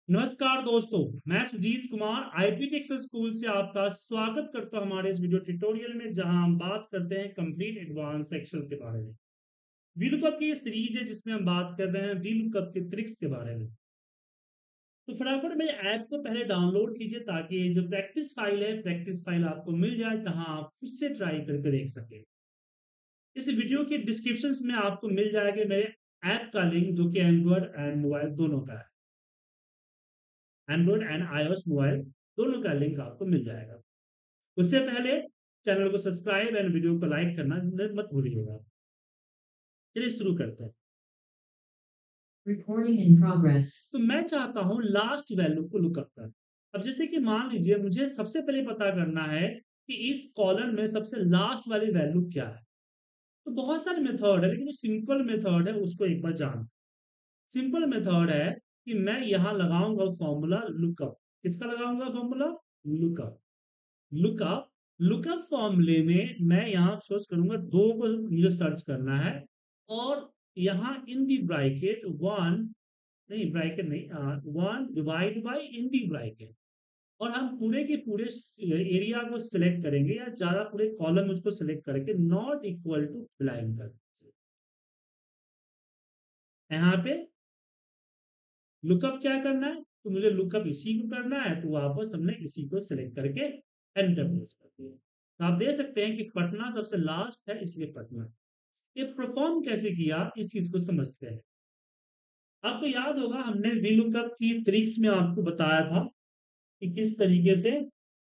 नमस्कार दोस्तों, मैं Sujit Kumar IPT excel school से आपका स्वागत करता हूं हमारे इस वीडियो ट्यूटोरियल में, जहां हम बात करते हैं कंप्लीट एडवांस एक्सेल के बारे में। वीलुकअप की सीरीज है जिसमें हम बात कर रहे हैं वीलुकअप के ट्रिक्स के बारे में। तो फटाफट मेरे ऐप को पहले डाउनलोड कीजिए ताकि जो प्रैक्टिस फाइल है प्रैक्टिस फाइल आपको मिल जाए, जहां आप खुद से ट्राई करके देख सके। इस वीडियो के डिस्क्रिप्शन में आपको मिल जाएगा मेरे ऐप का लिंक, जो कि एंड्रॉयड एंड मोबाइल दोनों का है। एंड्रॉयड एंड आईओएस मोबाइल दोनों का लिंक आपको मिल जाएगा। उससे पहले चैनल को सब्सक्राइब एंड वीडियो को लाइक करना मत भूलिएगा। चलिए शुरू करते हैं। Recording in progress. तो मैं चाहता हूं लास्ट वैल्यू को लुकअप कर। अब जैसे कि मान लीजिए मुझे सबसे पहले पता करना है कि इस कॉलम में सबसे लास्ट वाली वैल्यू क्या है। तो बहुत सारे मेथड है, लेकिन जो सिंपल मेथड है उसको एक बार जान। सिंपल मेथड है कि मैं यहां लगाऊंगा फॉर्मूला लुकअप। किसका लगाऊंगा फॉर्मूला? लुकअप। लुकअप लुकअप फॉर्मूले में मैं यहाँ सोच करूंगा दो को मुझे सर्च करना है, और यहाँ इन दी ब्रैकेट वन, नहीं ब्रैकेट नहीं, one divide by in the bracket. और हम पूरे के पूरे एरिया को सिलेक्ट करेंगे, या ज्यादा पूरे कॉलम उसको सिलेक्ट करके नॉट इक्वल टू ब्लैंक कर यहाँ पे लुकअप क्या करना है। तो मुझे लुकअप इसी को करना है, तो वापस हमने इसी को सिलेक्ट करके एंटर प्रेस कर दिया। तो आप देख सकते हैं कि पटना सबसे लास्ट है, इसलिए पटना। ये परफॉर्म कैसे किया इस चीज को समझते हैं। आपको याद होगा हमने वीलुकअप की ट्रिक्स में आपको बताया था कि किस तरीके से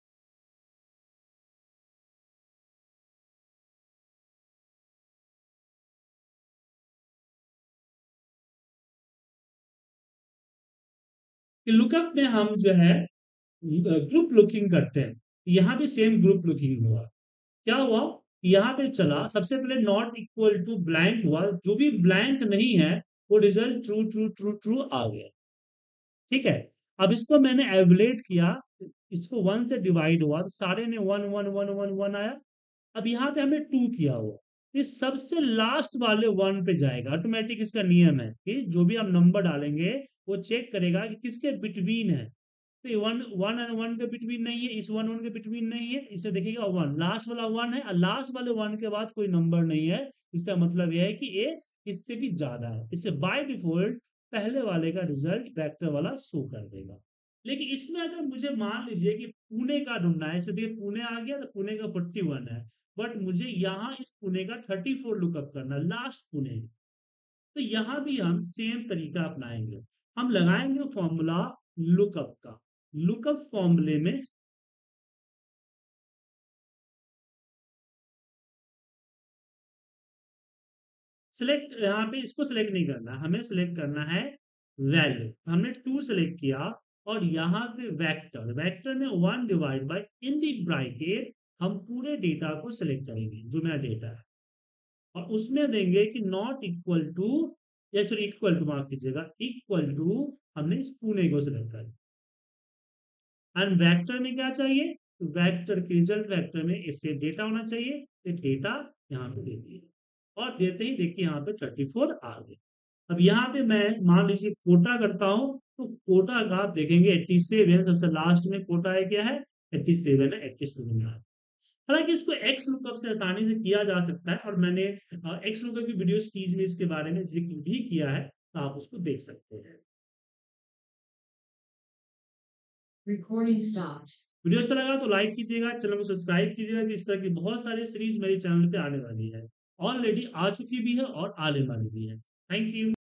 लुकअप में हम जो है ग्रुप लुकिंग करते हैं। यहाँ भी सेम ग्रुप लुकिंग हुआ। क्या हुआ? यहाँ पे चला, सबसे पहले नॉट इक्वल टू ब्लैंक हुआ, जो भी ब्लैंक नहीं है वो result true true true true आ गया। ठीक है। अब इसको मैंने एवलेट किया, इसको वन से डिवाइड हुआ तो सारे में one one one one one आया। अब यहाँ पे हमने टू किया हुआ, ये सबसे लास्ट वाले वन पे जाएगा। ऑटोमेटिक इसका नियम है कि जो भी आप नंबर डालेंगे वो चेक करेगा कि किसके बिटवीन है। तो ये वन वन एंड वन के बिटवीन नहीं है, इस वन वन के बिटवीन नहीं है, इसे देखिएगा वन लास्ट वाला वन है, और लास्ट वाले वन के बाद कोई नंबर नहीं है। इसका मतलब यह है कि ये इससे भी ज्यादा है, इससे बाय डिफॉल्ट पहले वाले का रिजल्ट वेक्टर वाला शो कर देगा। लेकिन इसमें अगर मुझे मान लीजिए कि पुणे का ढूंढना है, इसमें देखिए पुणे आ गया तो पुणे का 41 है, बट मुझे यहाँ इस पुणे का 34 लुकअप करना, लास्ट पुणे। तो यहाँ भी हम सेम तरीका अपनाएंगे। हम लगाएंगे फॉर्मूला लुकअप का। लुकअप फॉर्मूले में सिलेक्ट, यहाँ पे इसको सिलेक्ट नहीं करना, हमें सिलेक्ट करना है वैल्यू। हमने टू सिलेक्ट किया, और यहाँ पे वेक्टर, वेक्टर में one divide by in the bracket हम पूरे डेटा को सिलेक्ट करेंगे जो मेरा डेटा है, और उसमें देंगे कि नॉट इक्वल टू, या सॉरी इक्वल टू, माफ कीजिएगा, इक्वल टू हमने इस पुणे को सिलेक्ट कर। एंड वेक्टर में क्या चाहिए? वेक्टर के रिजल्ट वेक्टर में इससे डेटा होना चाहिए, तो डेटा यहाँ पे दे दिए, और देते ही देखिए यहाँ पे 34 आ गए। अब यहाँ पे मैं मान लीजिए कोटा करता हूँ, तो कोटा का आप देखेंगे 87, सबसे लास्ट में कोटा है क्या है? 87 है, 87 में आ। हालांकि इसको एक्स लुकअप से आसानी से किया जा सकता है, और मैंने एक्स लुकअप की वीडियो सीरीज में इसके बारे में जिक्र भी किया है, तो आप उसको देख सकते हैं। Recording stopped. वीडियो अच्छा लगा तो लाइक कीजिएगा, चैनल को सब्सक्राइब कीजिएगा, कि इस तरह की बहुत सारी सीरीज मेरे चैनल पे आने वाली है, ऑलरेडी आ चुकी भी है और आने वाली भी है। Thank you.